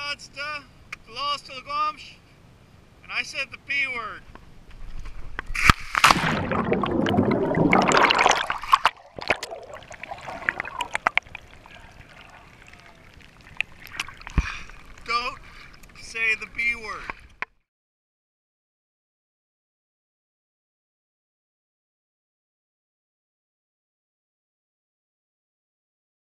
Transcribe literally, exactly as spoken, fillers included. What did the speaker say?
Rodsta, Los Telgomsh, and I said the P word. Don't say the B word.